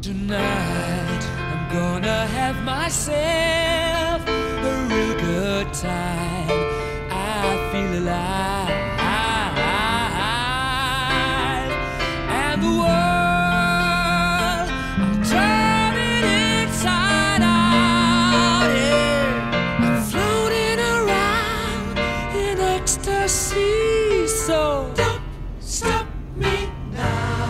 Tonight I'm gonna have myself a real good time. I feel alive, and the world I'm turning inside out. Yeah, I'm floating around in ecstasy. So don't stop me now.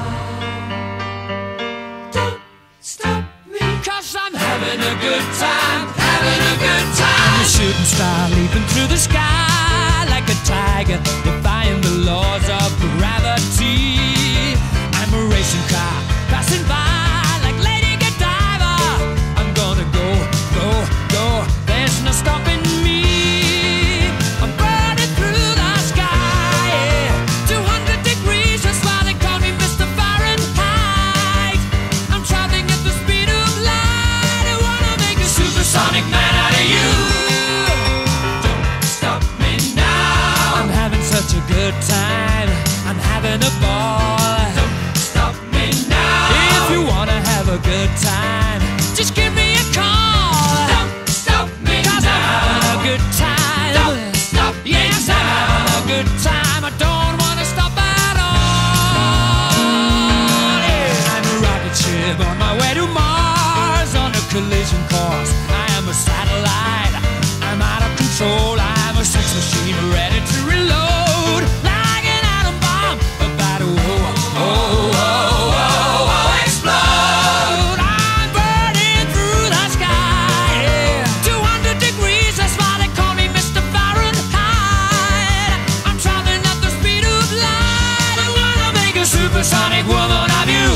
I'm having a good time, having a good time. I'm a shooting star leaping through the sky like a tiger, defying the laws of gravity. I'm a racing car passing by like Lady Godiva. I'm gonna go, go, go. There's no stopping me. I'm burning through the sky, yeah. 200 degrees, that's why they call me Mr. Fahrenheit. I'm traveling at the speed of light. Supersonic man out of you. Don't stop me now. I'm having such a good time. I'm having a ball. Don't stop me now. If you wanna have a good time, just give me a call. Don't stop me now. 'Cause I'm having a good time. Don't stop me now. Yes, I'm having a good time. I don't wanna stop at all. Yeah. I'm a rocket ship on my way to Mars on a collision course. I'm a satellite, I'm out of control. I'm a sex machine ready to reload, like an atom bomb about to explode. I'm burning through the sky, yeah. 200 degrees, that's why they call me Mr. Fahrenheit. I'm traveling at the speed of light. I wanna make a supersonic woman of you.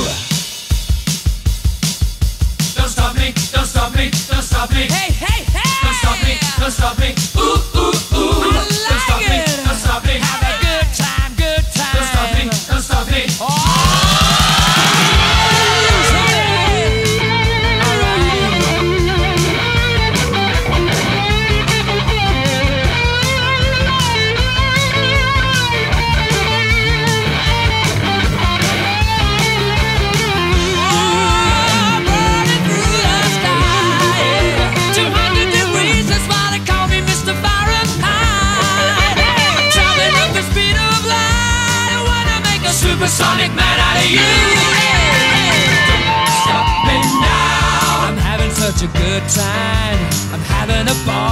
Don't stop me, don't stop me, don't stop me. Hey, hey, hey! Don't stop me, don't stop me. Ooh, ooh, ooh. I like don't stop me, don't stop me. Have a good time, good time. Don't stop me, don't stop me. Oh! Supersonic man out of you. Don't stop me now. I'm having such a good time. I'm having a ball.